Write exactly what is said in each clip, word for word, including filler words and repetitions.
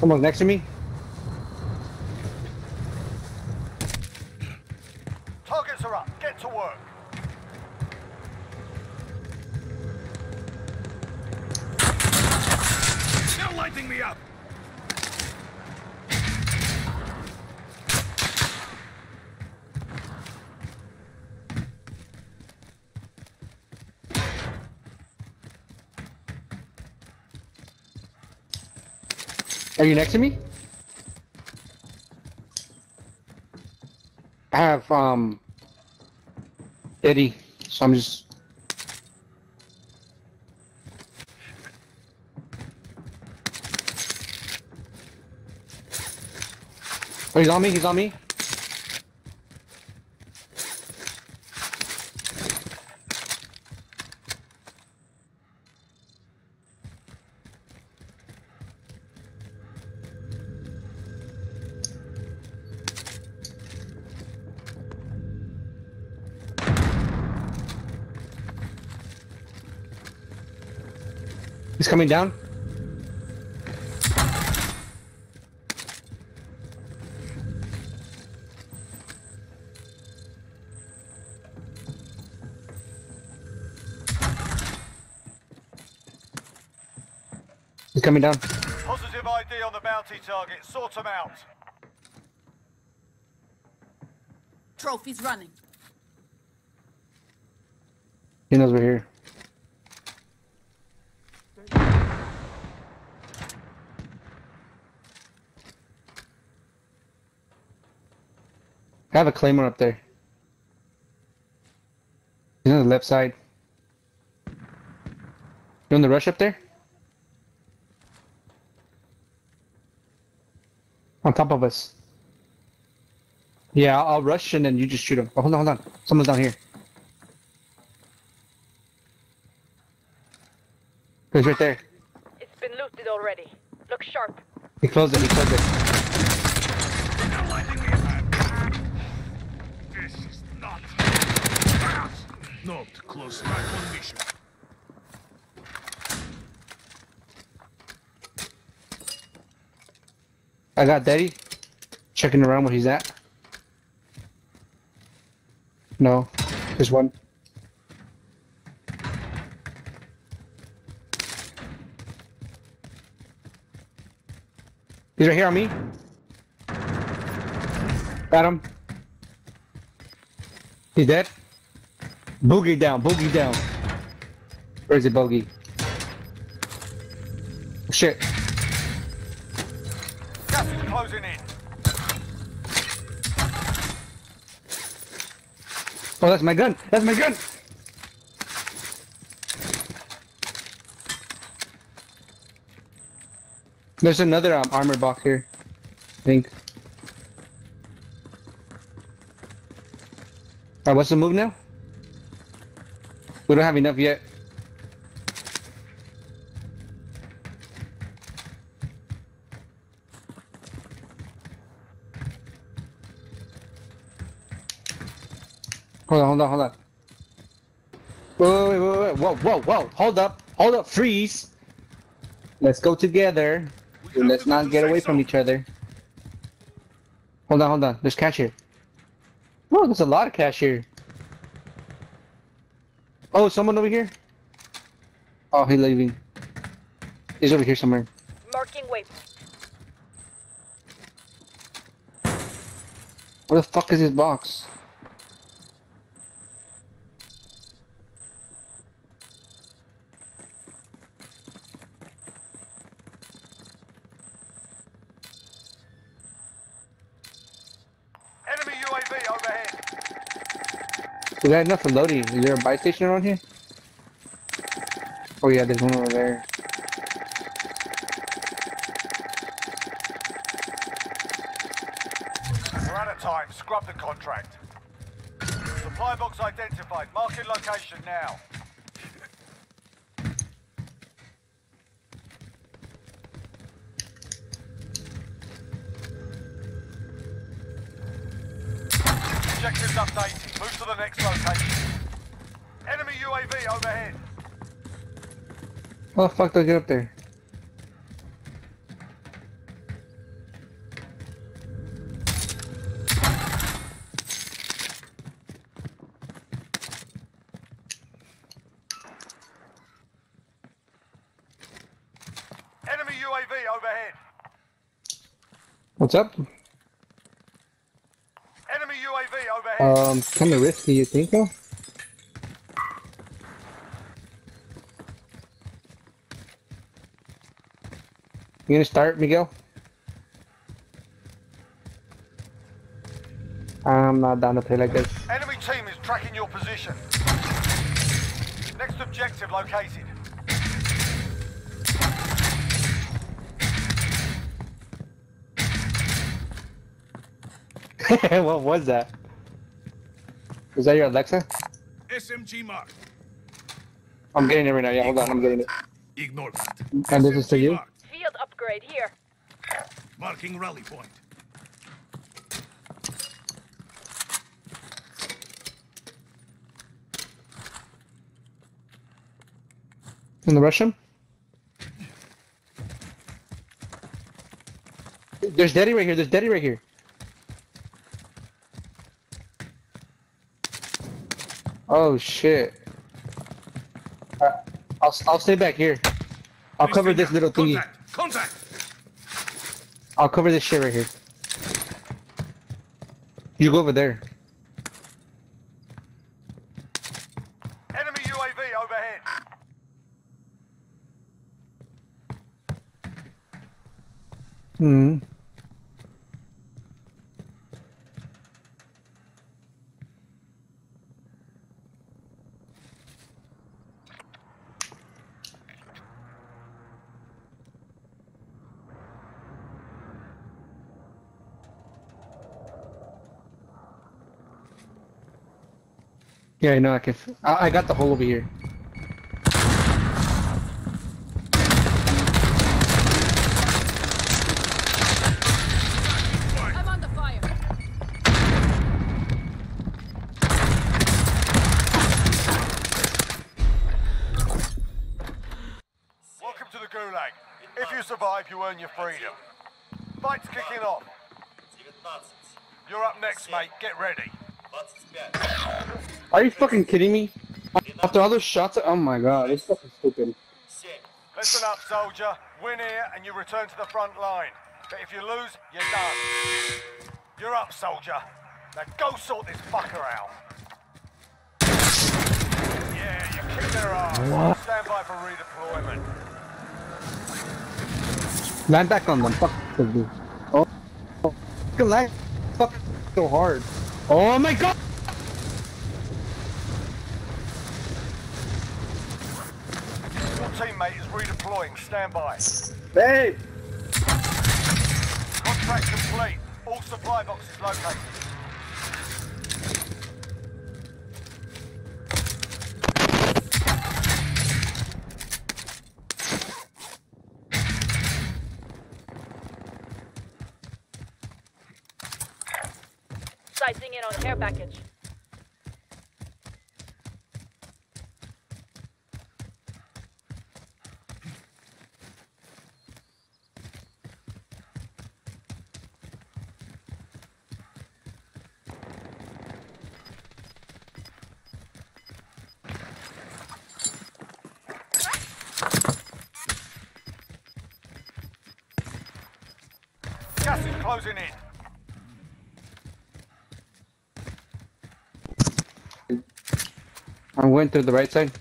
Someone's next to me. Targets are up. Get to work. They're lighting me up. Are you next to me? I have um Eddie, so I'm just Oh, he's on me, he's on me. He's coming down. He's coming down. Positive I D on the bounty target. Sort them out. Trophy's running. He knows we're here. I have a claymore up there. He's on the left side. You on the rush up there? On top of us. Yeah, I'll, I'll rush and then you just shoot him. Oh, hold on, hold on. Someone's down here. He's right there. It's been looted already. Look sharp. He closed it, he closed it. They're lighting me up. This is not fast. Not close enough on mission. I got Daddy. Checking around where he's at. No, there's one. He's right here on me. Got him. He's dead. Boogie down, boogie down. Where's the bogey? Shit. Gas is closing in. Oh, that's my gun. That's my gun. There's another um, armor box here, I think. Alright, what's the move now? We don't have enough yet. Hold on, hold on, hold on. Whoa, wait, wait, wait, whoa, whoa, whoa, hold up, hold up, freeze. Let's go together. And let's not get away from each other. Hold on, hold on, there's cash here. Whoa, there's a lot of cash here. Oh, someone over here? Oh, he's leaving. He's over here somewhere. Marking waypoint. Where the fuck is his box? Enemy U A V overhead. We got enough for loading. Is there a buy station around here? Oh yeah, there's one over there. We're out of time. Scrub the contract. Supply box identified. Marking location now. Objectives updated. Move to the next location. Enemy U A V overhead. How the fuck do I get up there? V overhead. What's up? Enemy U A V overhead. Um, kind of risky, you think so? You gonna start, Miguel? I'm not down to play like this. Enemy team is tracking your position. Next objective located. What was that? Was that your Alexa? S M G marked. I'm getting it right now. Yeah, hold on. I'm getting it. Ignore that. And this is to S M G you? marked. Field upgrade here. Marking rally point. In the Russian? There's Daddy right here. There's Daddy right here. Oh shit. Uh, I'll I'll stay back here. I'll cover this little thingy. Contact! Contact! I'll cover this shit right here. You go over there. Enemy U A V overhead. Hmm. Yeah, I know. I can. I, I got the hole over here. I'm under fire. Welcome to the Gulag. If you survive, you earn your freedom. Fight's kicking off. You're up next, mate. Get ready. Are you fucking kidding me? After all those shots, oh my god, it's fucking stupid. Listen up, soldier. Win here and you return to the front line. But if you lose, you're done. You're up, soldier. Now go sort this fucker out. Yeah, you kicked their ass. What? Stand by for redeployment. Land back on them. Fuck this. Oh, oh. Fucking land. Fuck so hard. Oh my god! Your teammate is redeploying. Stand by. Babe! Contract complete. All supply boxes located. Sizing in on care package. Gas is closing in. I'm going through the right side.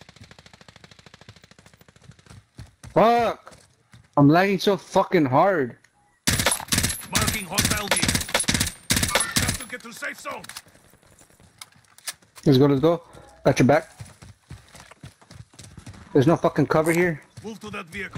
Fuck! I'm lagging so fucking hard. Marking hostile gear. Have to get to safe zone. Let's go, let's go. Got your back. There's no fucking cover here. Move to that vehicle.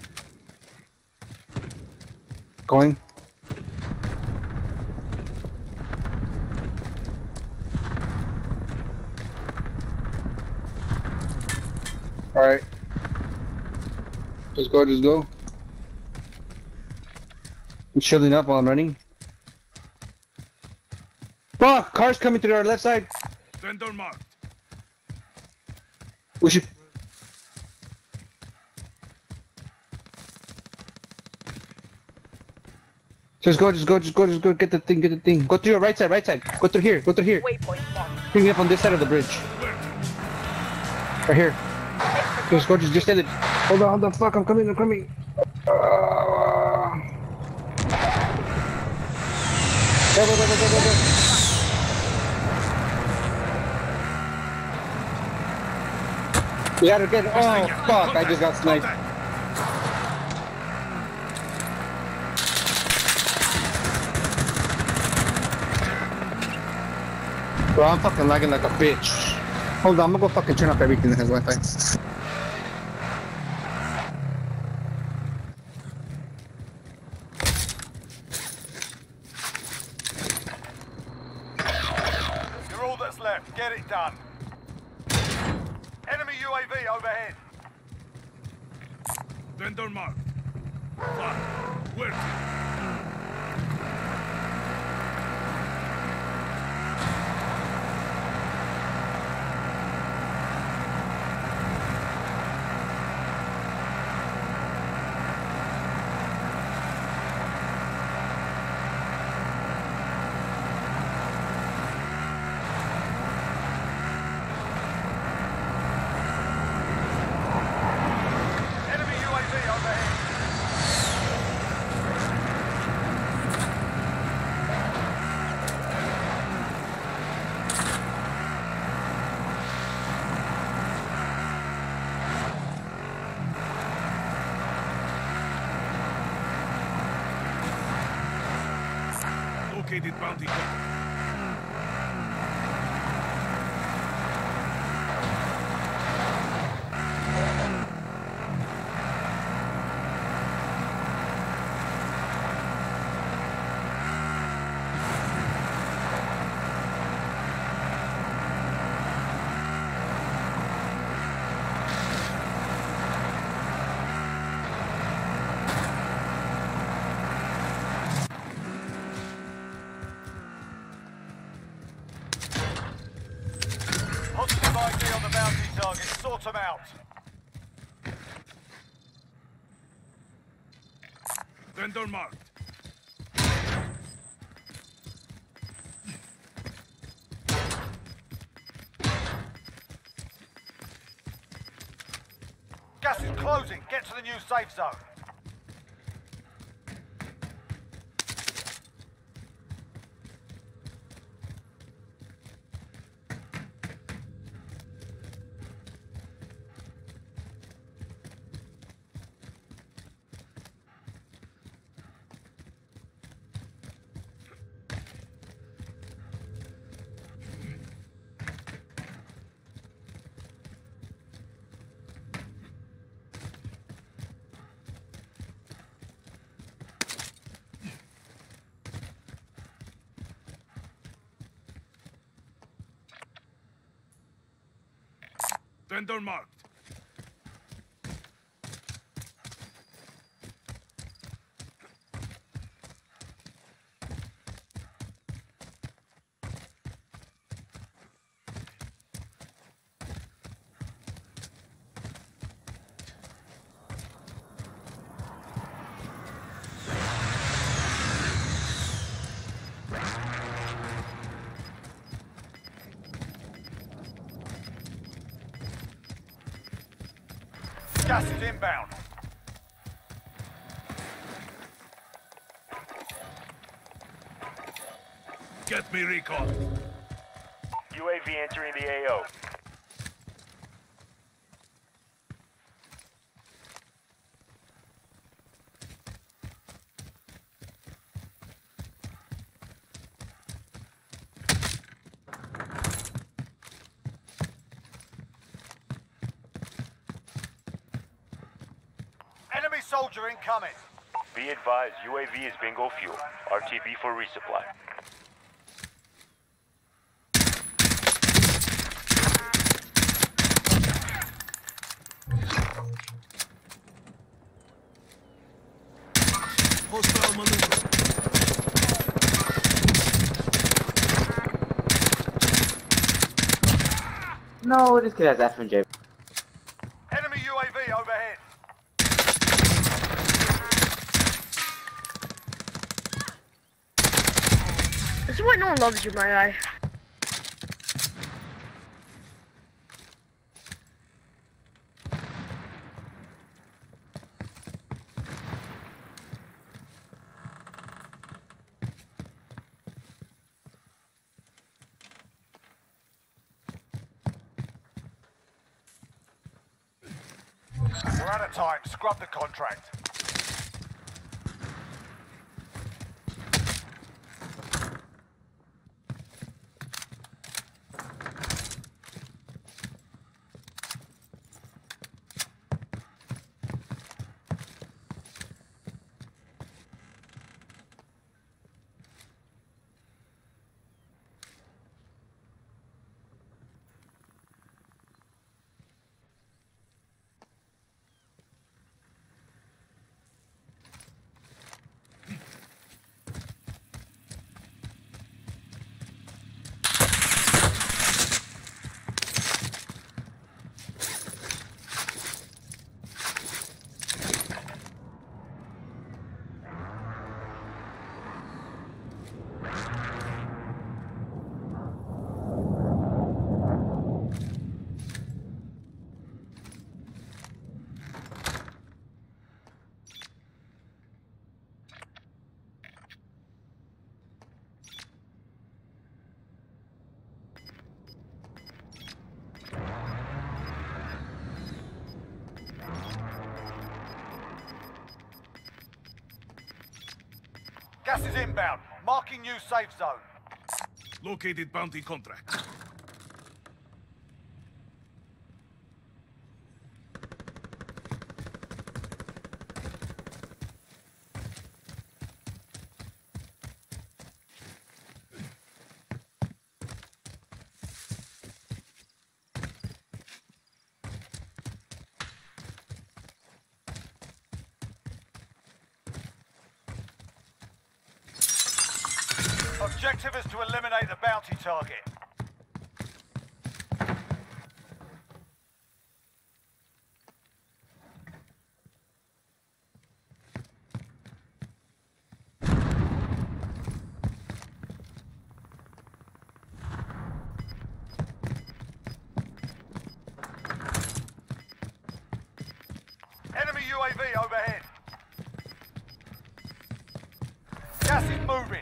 Going. Alright. Just go, just go. I'm shielding up while I'm running. Fuck! Cars coming to our left side! Vendor marked. We should... Just go, just go, just go, just go, get the thing, get the thing. Go through your right side, right side. Go through here, go through here. Waypoint marked. Bring me up on this side of the bridge. Right here. Just go, just, just get it. Hold on, hold on, fuck, I'm coming, I'm coming. Uh, go, go, go, go, go, go, go. You gotta get. Oh fuck! I just got sniped. Bro, I'm fucking lagging like a bitch. Hold on, I'm gonna go fucking turn off everything that has Wi-Fi. You're all that's left. Get it done. Enemy U A V overhead. Vendor marked. Fuck. Where to? Enemy U A V overhead. Located bounty target. Positive I D on the bounty target. Sort them out. Vendor marked. Gas is closing. Get to the new safe zone. Vendor marked. Gas is inbound. Get me recon. U A V entering the A O. Enemy soldier incoming. Be advised, U A V is bingo fuel. R T B for resupply. Hostile maneuver. No, this kid has F and J. Enemy U A V overhead. This is why no one loves you, my guy. We're out of time. Scrub the contract. Gas is inbound. Marking new safe zone. Located bounty contract. Objective is to eliminate the bounty target. Enemy U A V overhead. Gas is moving.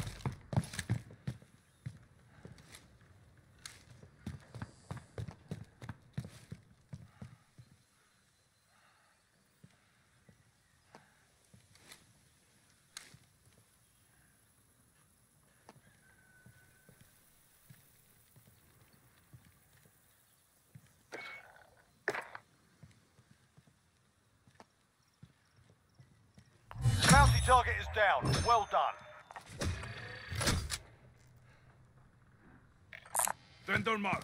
Bounty target is down. Well done. Vendor marked.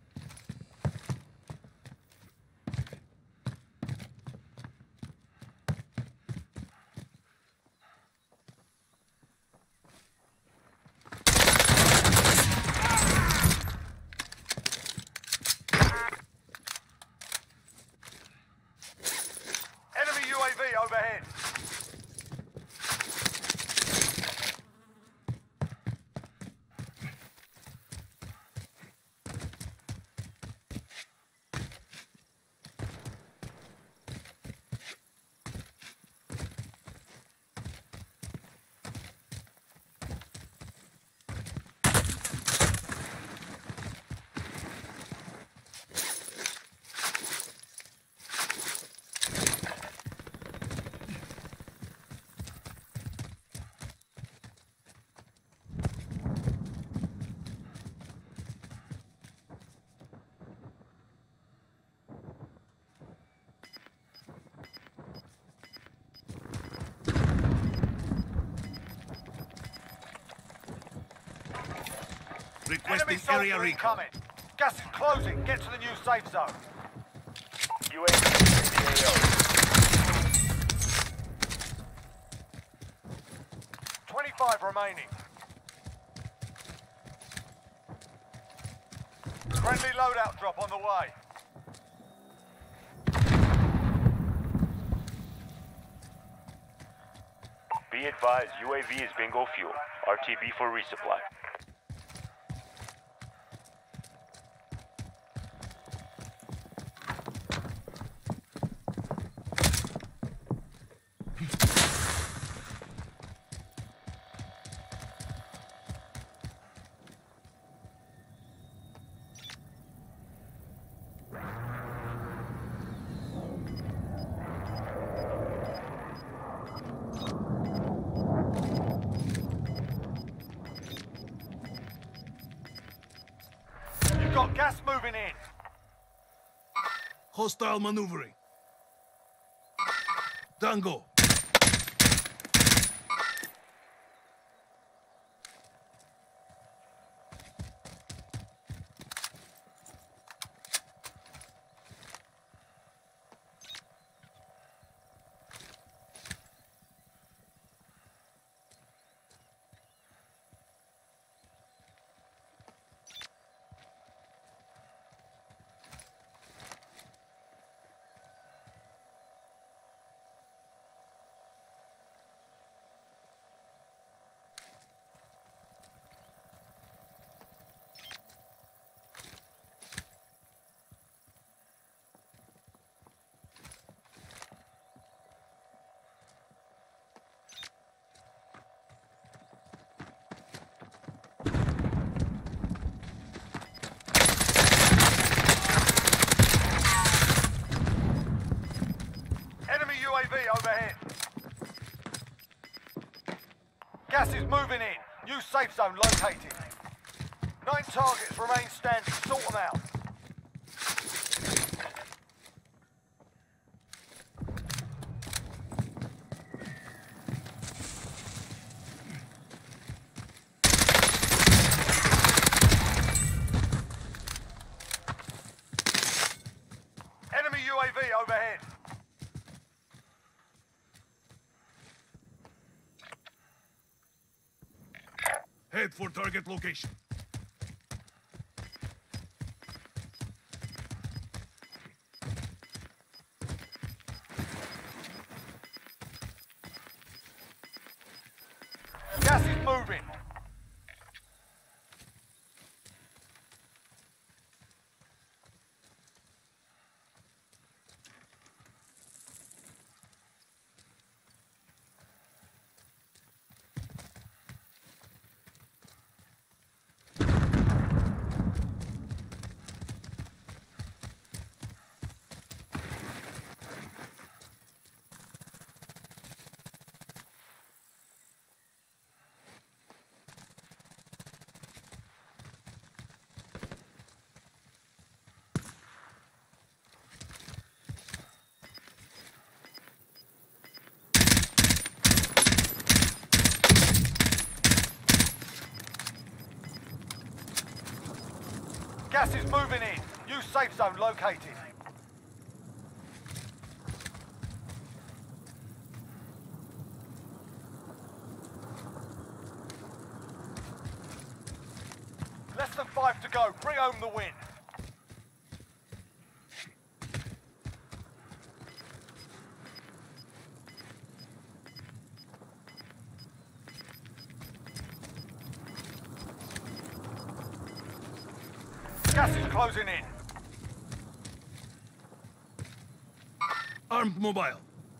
Enemy U A V overhead. Requesting Enemy area soldier recon. incoming. Gas is closing. Get to the new safe zone. U A V in the A O. twenty-five remaining. Friendly loadout drop on the way. Be advised, U A V is bingo fuel. R T B for resupply. moving in. Hostile maneuvering. Tango. U A V overhead. Gas is moving in. New safe zone located. Nine targets remain standing. Sort them out. Enemy U A V overhead. Head for target location. Gas is moving. Gas is moving in. New safe zone located. Less than five to go. Bring home the win. Gas is closing in. Armed mobile.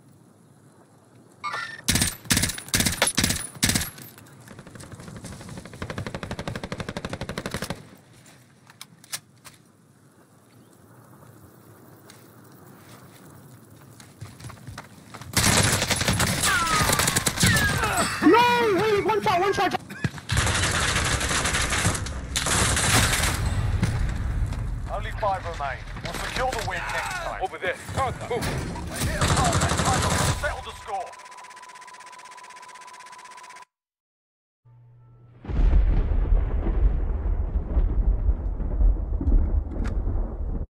No! Wait, one shot, one shot! Only five remain. We'll secure the win next time. Over there. Contact. Move. Hit a target.